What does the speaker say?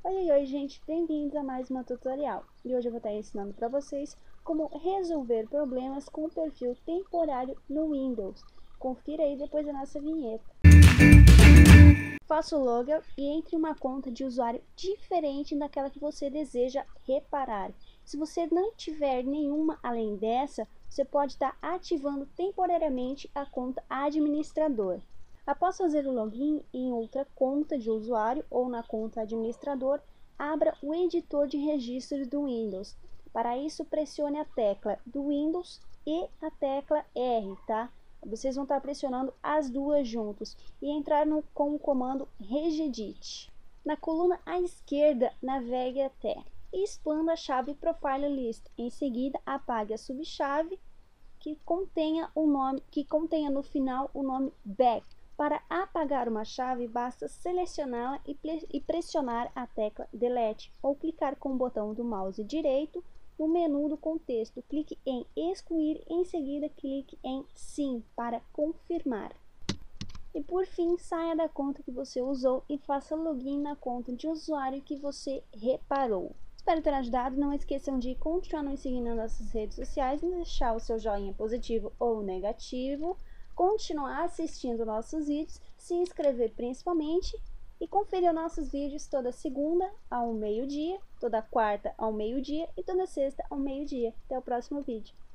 Oi, oi, gente, bem-vindos a mais uma tutorial. E hoje eu vou estar ensinando para vocês como resolver problemas com o perfil temporário no Windows. Confira aí depois da nossa vinheta. Faça o login e entre uma conta de usuário diferente daquela que você deseja reparar. Se você não tiver nenhuma além dessa, você pode estar ativando temporariamente a conta administrador. Após fazer o login em outra conta de usuário ou na conta administrador, abra o editor de registros do Windows. Para isso, pressione a tecla do Windows e a tecla R, tá? Vocês vão estar pressionando as duas juntos e entrar com o comando regedit. Na coluna à esquerda, navegue até e expanda a chave Profile List. Em seguida, apague a subchave que contenha no final o nome back. Para apagar uma chave, basta selecioná-la e pressionar a tecla Delete ou clicar com o botão do mouse direito no menu do contexto. Clique em excluir, em seguida clique em sim para confirmar. E por fim, saia da conta que você usou e faça login na conta de usuário que você reparou. Espero ter ajudado. Não esqueçam de continuar nos seguindo nas nossas redes sociais e deixar o seu joinha positivo ou negativo, continuar assistindo nossos vídeos, se inscrever principalmente e conferir nossos vídeos toda segunda ao meio-dia, toda quarta ao meio-dia e toda sexta ao meio-dia. Até o próximo vídeo.